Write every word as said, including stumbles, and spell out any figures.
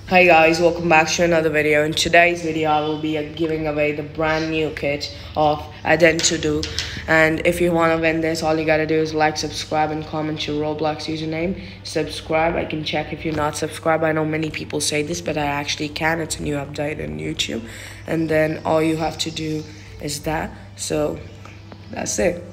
Hi guys, welcome back to another video. In today's video, I will be uh, giving away the brand new kit of Adetunde. And if you want to win this, all you gotta do is like, subscribe, and comment your Roblox username. Subscribe. I can check if you're not subscribed. I know many people say this, but I actually can. It's a new update on YouTube. And then all you have to do is that. So that's it.